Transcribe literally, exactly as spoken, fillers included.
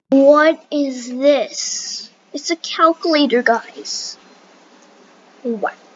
What is this? It's a calculator, guys. What?